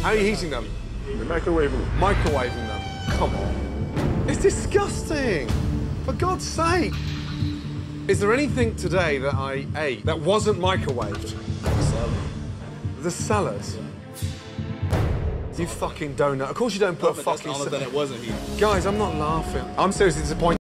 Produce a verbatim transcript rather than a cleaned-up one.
How are you heating them? We're microwaving them. Microwaving them. Come on. It's disgusting. For God's sake. Is there anything today that I ate that wasn't microwaved? Salad. The salad? You fucking donut. Of course you don't put No, a but that's fucking... the only thing it wasn't heated. Guys, I'm not laughing. I'm seriously disappointed.